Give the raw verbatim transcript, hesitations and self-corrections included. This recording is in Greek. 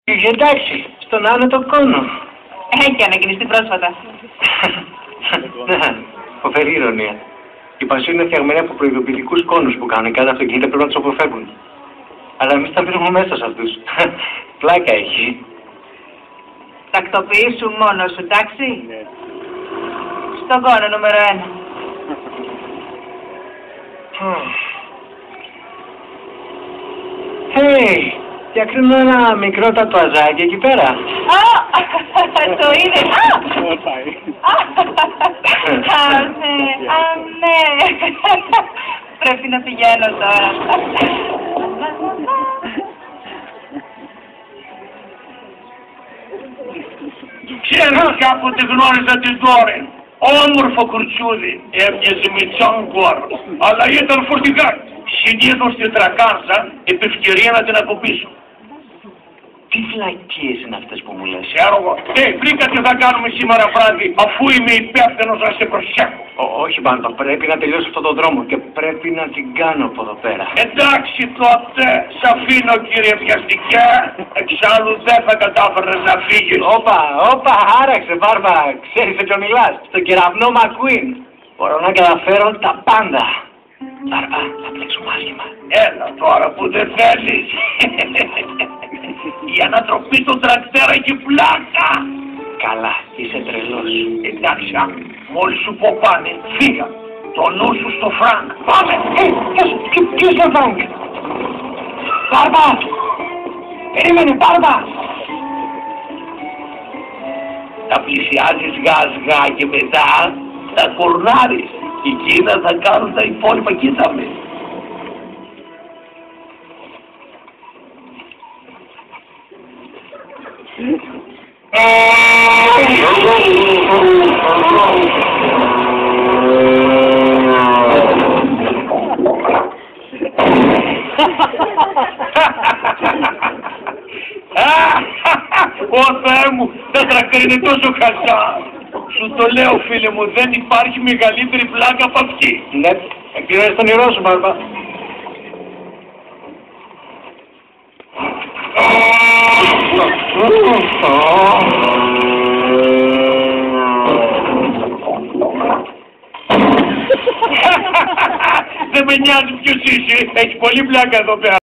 Εντάξει, στον άνετο κόνο. Έχει ανακοινιστεί πρόσφατα. Ναι, φοβερή ηρωνία. Οι πασί είναι φτιαγμένοι από προειδοποιητικούς κόνους που κάνουν κάθε αυτοκίνητα πρέπει να τους αποφεύγουν. Αλλά εμείς τα βρίσκουμε μέσα σε αυτούς. Πλάκα έχει. Τακτοποιήσου μόνο σου, εντάξει. Ναι. Στον κόνο νούμερο ένα. Hey, διακρίνω ένα μικρό τατουαζάκι εκεί πέρα. Α, το είδες. Πώς πάει. Α, ναι, α, ναι. Πρέπει να πηγαίνω τώρα. Ξέρω κάποτε γνώριζα την Ντόρεν. Όμορφο κουρτσούδι, έμοιαζε με τσόγκορ, αλλά ήταν φορτηγά. Συνήθως την τρακάρσα, επ' ευκαιρία να την ακοπήσω. Τι φλακίες είναι αυτές που μου λες. Ξέρω εγώ. Ε, βρήκα τι θα κάνουμε σήμερα βράδυ, αφού είμαι υπεύθυνος να σε προσέχω. Ό, όχι πάντα, πρέπει να τελειώσω αυτόν τον δρόμο και πρέπει να την κάνω από εδώ πέρα. Εντάξει τότε, σ' αφήνω κύριε βιαστικέ, εξάλλου δεν θα κατάφερες να φύγεις. Όπα, όπα, άραξε Μπάρμπα, ξέρεις σε ποιον μιλάς, στον κεραυνό Μακουίν. Μπορώ να καταφέρω τα πάντα. Μπάρμπα, θα πλέξουμε άσχημα. Έλα τώρα που δεν θέλεις. Η ανατροπή του τρακτέρα έχει πλάκα. Καλά, είσαι τρελός. Εντάξει, μόλις σου πω πάνε, φύγα. Το νου σου στο Φρανκ. Πάμε! Ε, ποιος, ποιος είναι ο Φρανκ? Μπάρμπα! Περίμενε, Μπάρμπα! Θα πλησιάζεις γάζγα και μετά θα κορνάρεις. Και εκείνα θα κάνουν τα υπόλοιπα, κοίτα με. Ω Θεέ μου, τα τρακτέρ είναι τόσο χαζά. Σου το λέω φίλε μου, δεν υπάρχει μεγαλύτερη πλάκα από αυτή. Ναι, εκπληρώνεις τον ήρω σου, Μπάρμπα. Δεν με νοιάζει ποιος είσαι, έχει πολύ πλάκα εδώ πέρα.